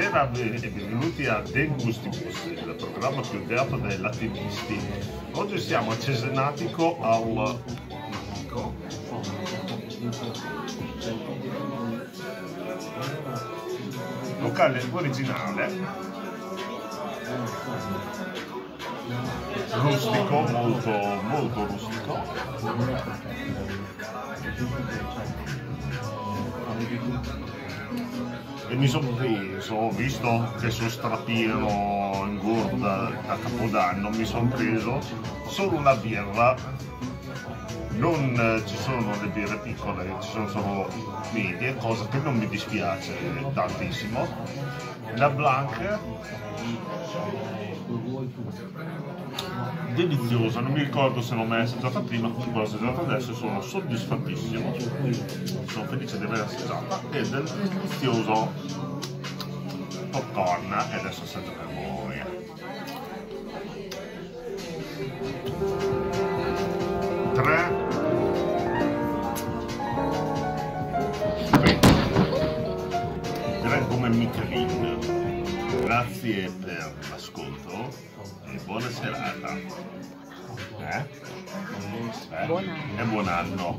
Buonasera e benvenuti a De Gustibus, il programma più odiato dai latinisti. Oggi siamo a Cesenatico al locale originale, rustico, molto rustico. E mi sono preso, visto che sono strapieno ingordo da Capodanno, mi sono preso solo una birra. Non ci sono le birre piccole, ci sono solo medie, cosa che non mi dispiace tantissimo. La Blanc, deliziosa, non mi ricordo se l'ho mai assaggiata prima, l'ho assaggiata adesso e sono soddisfattissimo. Sono felice di aver assaggiata e del delizioso popcorn, e adesso assaggiamo per voi. Tre. Direi come Michelin. Grazie per l'ascolto e buona serata. Buon anno. E buon anno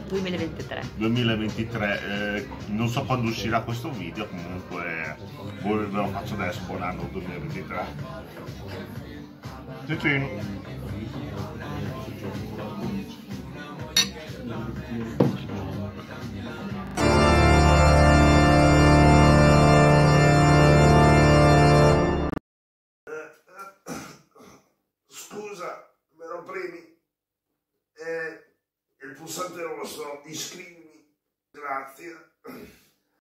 2023. Non so quando uscirà questo video, comunque ve lo faccio adesso. Buon anno 2023. Ciao. Scusa, me lo premi? Il pulsante rosso, iscrivimi, grazie.